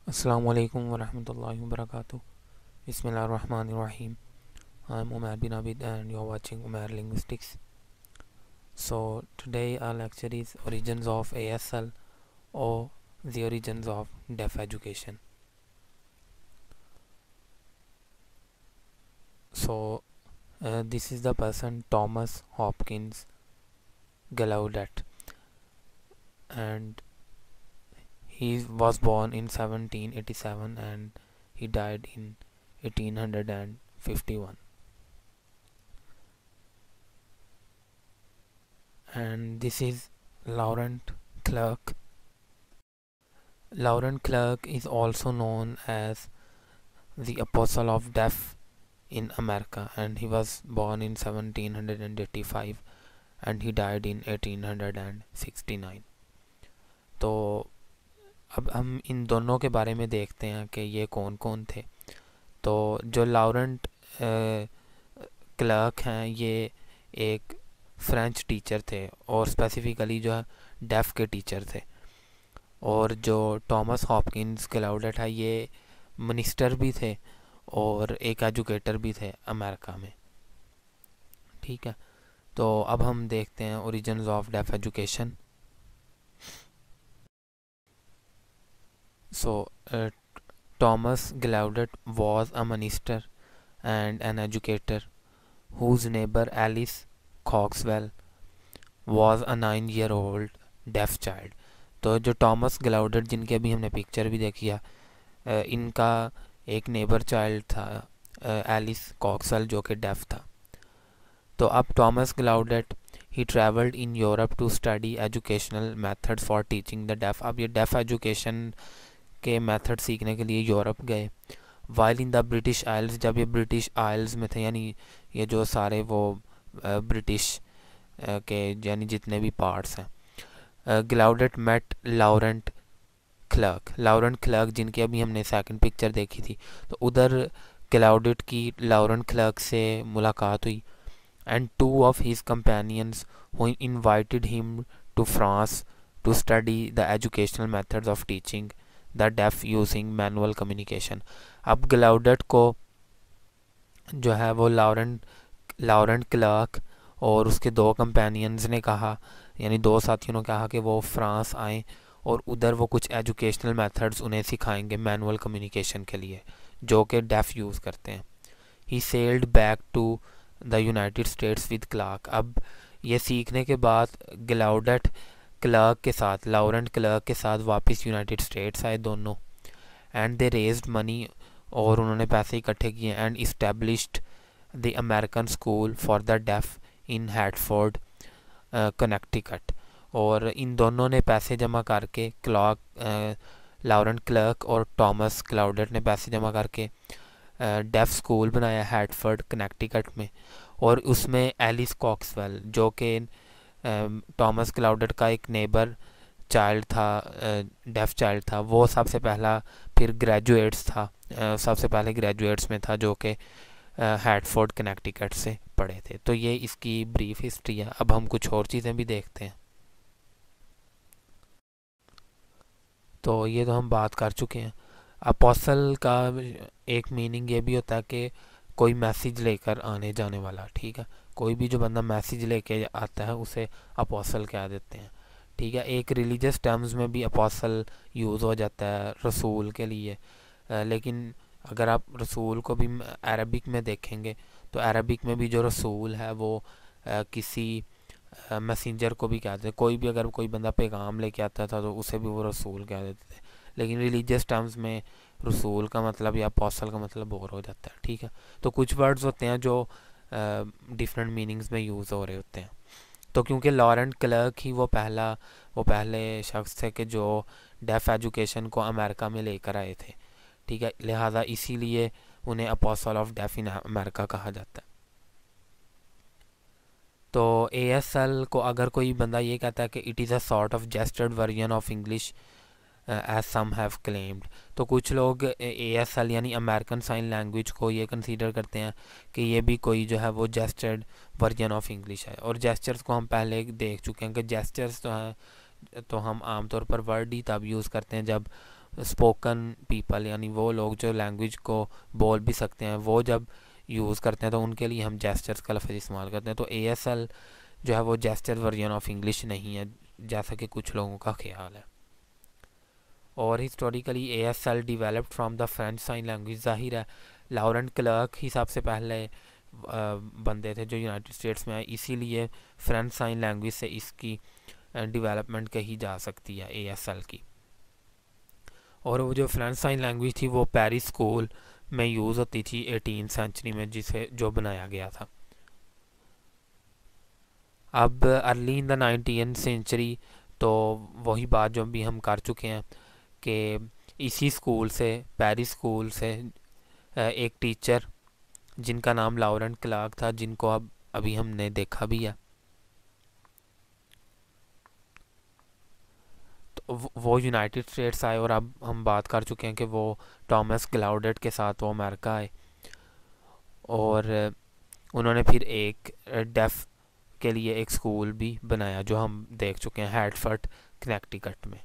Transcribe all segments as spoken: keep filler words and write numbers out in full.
Assalamu alaikum wa rahmatullahi wa barakatuh. Bismillahirrahmanirrahim. I'm Umar bin Abid and you're watching Umar Linguistics. So today our lecture is Origins of A S L or the Origins of Deaf Education. So uh, this is the person Thomas Hopkins Gallaudet, and he was born in seventeen eighty-seven and he died in eighteen fifty-one. And this is Laurent Clerc. Laurent Clerc is also known as the Apostle of Deaf in America, and he was born in seventeen eighty-five and he died in eighteen sixty-nine. तो अब हम इन दोनों के बारे में देखते हैं कि ये कौन कौन थे. तो जो लॉरेंट क्लर्क हैं ये एक फ्रेंच टीचर थे और स्पेसिफिकली जो है डेफ के टीचर थे. और जो थॉमस हॉपकिंस गलाउडेट है ये मिनिस्टर भी थे और एक एजुकेटर भी थे अमेरिका में. ठीक है, तो अब हम देखते हैं origins of deaf education. So Thomas Gallaudet was a minister and an educator whose neighbor Alice Coxwell was a nine year old deaf child. तो जो टॉमस ग्लाउडेट जिनकी अभी हमने पिक्चर भी देखी है, इनका एक नेबर चाइल्ड था एलिस कॉक्सवेल जो कि डेफ था. तो अब टॉमस ग्लाउडेट ही travelled in Europe to study educational methods for teaching the deaf. अब ये डेफ एजुकेशन के मेथड सीखने के लिए यूरोप गए. While in the British Isles, जब ये ब्रिटिश आइल्स में थे, यानी ये जो सारे वो ब्रिटिश के यानी जितने भी पार्ट्स हैं. Gallaudet met Laurent Clerc. Laurent Clerc जिनकी अभी हमने सेकंड पिक्चर देखी थी, तो उधर ग्लाउडेट की लाउरेंट क्लर्क से मुलाकात हुई. And two of his companions who invited him to France to study the educational methods of teaching the deaf using manual communication. अब ग्लाउडेट को जो है वो लाउरेंट लाउरेंट क्लर्क और उसके दो कंपेनियंस ने कहा, यानी दो साथियों ने कहा कि वो फ्रांस आएँ और उधर वो कुछ एजुकेशनल मेथड्स उन्हें सिखाएंगे मैनुअल कम्युनिकेशन के लिए जो कि डेफ यूज़ करते हैं. He sailed back to the United States with Clerc. अब ये सीखने के बाद ग्लाउडेट क्लर्क के साथ लाउरेंट क्लर्क के साथ वापस यूनाइटेड स्टेट्स आए दोनों. एंड दे रेज्ड मनी, और उन्होंने पैसे इकट्ठे किए. And established the American school for the deaf in Hartford Connecticut. और इन दोनों ने पैसे जमा करके क्लर्क लाउरेंट क्लर्क और थॉमस ग्लाउडेट ने पैसे जमा करके डेफ स्कूल बनाया हैटफोर्ड कनेक्टिकट में. और उसमें एलिस कॉक्सवेल जो कि थॉमस ग्लाउडेट का एक नेबर चाइल्ड था, डेफ चाइल्ड था, वो सबसे पहला फिर ग्रेजुएट्स था, सबसे पहले ग्रेजुएट्स में था जो कि हैटफोर्ड कनेक्टिकट से पढ़े थे. तो ये इसकी ब्रीफ हिस्ट्री है. अब हम कुछ और चीज़ें भी देखते हैं. तो ये तो हम बात कर चुके हैं. अपोस्टल का एक मीनिंग ये भी होता है कि कोई मैसेज लेकर आने जाने वाला. ठीक है, कोई भी जो बंदा मैसेज लेके आता है उसे अपोस्टल कह देते हैं. ठीक है, एक रिलीजियस टर्म्स में भी अपोस्टल यूज़ हो जाता है रसूल के लिए. आ, लेकिन अगर आप रसूल को भी अरबिक में देखेंगे तो अरबिक में भी जो रसूल है वो आ, किसी मैसेंजर को भी कहते हैं. कोई भी अगर कोई बंदा पैगाम लेके आता था तो उसे भी वो रसूल कह देते थे. लेकिन रिलीजियस टर्म्स में रसूल का मतलब या अपोस्टल का मतलब और हो जाता है. ठीक है, तो कुछ वर्ड्स होते हैं जो डिफरेंट मीनिंग्स में यूज़ हो रहे होते हैं. तो क्योंकि लॉरेंट क्लर्क ही वो पहला वो पहले शख्स थे कि जो डेफ एजुकेशन को अमेरिका में लेकर आए थे. ठीक है, लिहाजा इसीलिए उन्हें apostle of deaf in America कहा जाता है. तो ए एस एल को अगर कोई बंदा ये कहता है कि it is a sort of gestured version of English as some have claimed, तो कुछ लोग ए एस एल यानी अमेरिकन साइन लैंग्वेज को ये कंसीडर करते हैं कि ये भी कोई जो है वो जेस्टर्ड वर्जन ऑफ इंग्लिश है. और जेस्चर्स को हम पहले देख चुके हैं कि जेस्चर्स तो हैं तो हम आमतौर पर वर्ड ही तब यूज़ करते हैं जब स्पोकन पीपल यानी वो लोग जो लैंग्वेज को बोल भी सकते हैं, वो जब यूज़ करते हैं तो उनके लिए हम जेस्चर्स का लफ्ज़ इस्तेमाल करते हैं। तो ए एस एल जो है वो जेस्चर वर्जन ऑफ इंग्लिश नहीं है, जैसा कि कुछ लोगों का ख्याल है। और historically A S L developed from the French sign language. ज़ाहिर है लॉरेंट क्लर्क ही सबसे पहले बंदे थे जो यूनाइटेड स्टेट्स में आए, इसीलिए फ्रेंच साइन लैंग्वेज से इसकी डेवलपमेंट कही जा सकती है ए एस एल की। और वो जो फ्रेंच साइन लैंग्वेज थी वो पेरिस स्कूल में यूज़ होती थी एटीन सेंचुरी में, जिसे जो बनाया गया था। अब early in the nineteenth century तो वही बात जो भी हम कर चुके हैं कि इसी स्कूल से, पेरिस स्कूल से एक टीचर जिनका नाम लॉरेंट क्लार्क था, जिनको अब अभी हमने देखा भी है, तो वो यूनाइटेड स्टेट्स आए। और अब हम बात कर चुके हैं कि वो टॉमस ग्लाउडेट के साथ वो अमेरिका आए और उन्होंने फिर एक डेफ के लिए एक स्कूल भी बनाया जो हम देख चुके हैं हैटफोर्ड कनेक्टिकट में।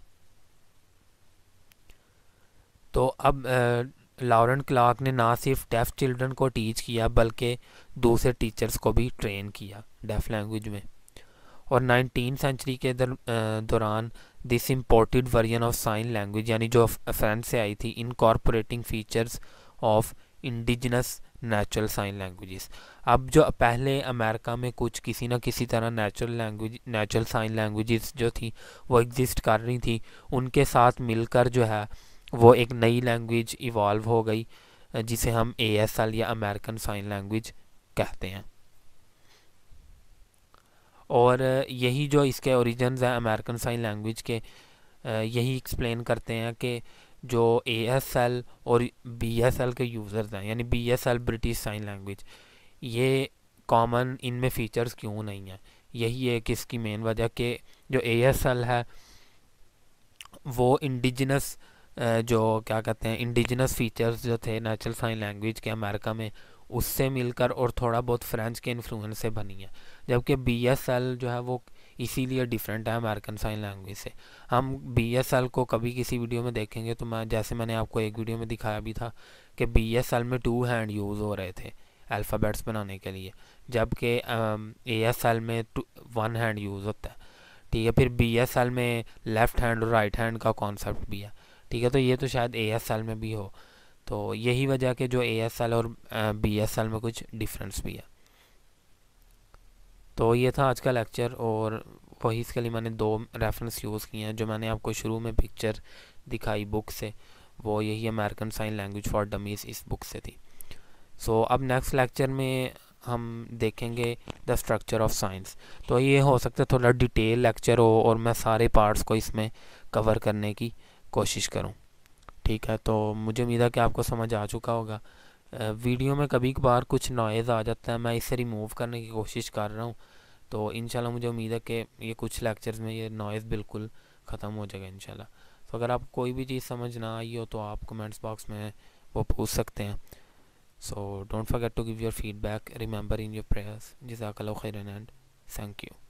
तो अब लॉरेंट क्लार्क ने ना सिर्फ डेफ चिल्ड्रन को टीच किया बल्कि दूसरे टीचर्स को भी ट्रेन किया डेफ लैंग्वेज में। और नाइनटीन सेंचुरी के दौरान this imported version of sign language यानी जो फ्रांस से आई थी, incorporating features of indigenous natural sign languages. अब जो पहले अमेरिका में कुछ किसी न किसी तरह natural language natural sign languages जो थी वो एग्जिस्ट कर रही थी, उनके साथ मिलकर जो है वो एक नई लैंग्वेज इवॉल्व हो गई जिसे हम ए एस एल या अमेरिकन साइन लैंग्वेज कहते हैं। और यही जो इसके ओरिजिन्स हैं अमेरिकन साइन लैंग्वेज के, यही एक्सप्लेन करते हैं कि जो ए एस एल और बी एस एल के यूज़र्स हैं यानी B S L British sign language, ये कॉमन इनमें फ़ीचर्स क्यों नहीं है। यही है कि इसकी मेन वजह कि जो ए एस एल है वो इंडिजिनस जो क्या कहते हैं इंडिजिनस फीचर्स जो थे नेचुरल साइन लैंग्वेज के अमेरिका में, उससे मिलकर और थोड़ा बहुत फ्रेंच के इन्फ्लुएंस से बनी है। जबकि बी एस एल जो है वो इसीलिए डिफरेंट है अमेरिकन साइन लैंग्वेज से। हम बी एस एल को कभी किसी वीडियो में देखेंगे तो मैं जैसे मैंने आपको एक वीडियो में दिखाया भी था कि बी एस एल में टू हैंड यूज़ हो रहे थे अल्फ़ाबेट्स बनाने के लिए, जबकि ए एस एल में वन हैंड यूज़ होता है। ठीक है, फिर बी एस एल में लेफ़्ट हैंड और राइट हैंड का कॉन्सेप्ट भी है। ठीक है, तो ये तो शायद ए एस एल में भी हो, तो यही वजह के जो ए एस एल और बी एस एल में कुछ डिफरेंस भी है। तो ये था आज का लेक्चर और वही इसके लिए मैंने दो रेफरेंस यूज़ किए हैं। जो मैंने आपको शुरू में पिक्चर दिखाई बुक से, वो यही American sign language for dummies इस बुक से थी। सो so, अब नेक्स्ट लेक्चर में हम देखेंगे द स्ट्रक्चर ऑफ साइंस। तो ये हो सकता है थोड़ा डिटेल लेक्चर हो और मैं सारे पार्ट्स को इसमें कवर करने की कोशिश करूं। ठीक है, तो मुझे उम्मीद है कि आपको समझ आ चुका होगा। वीडियो में कभी कभार कुछ नॉइज़ आ जाता है, मैं इसे रिमूव करने की कोशिश कर रहा हूँ। तो इंशाल्लाह मुझे उम्मीद है कि ये कुछ लेक्चर्स में ये नॉइज़ बिल्कुल ख़त्म हो जाएगा इंशाल्लाह। तो अगर आपको कोई भी चीज़ समझ ना आई हो तो आप कमेंट्स बॉक्स में वो पूछ सकते हैं। So don't forget to give your feedback, remember in your prayers. जज़ाकल्लाहु खैरन एंड थैंक यू।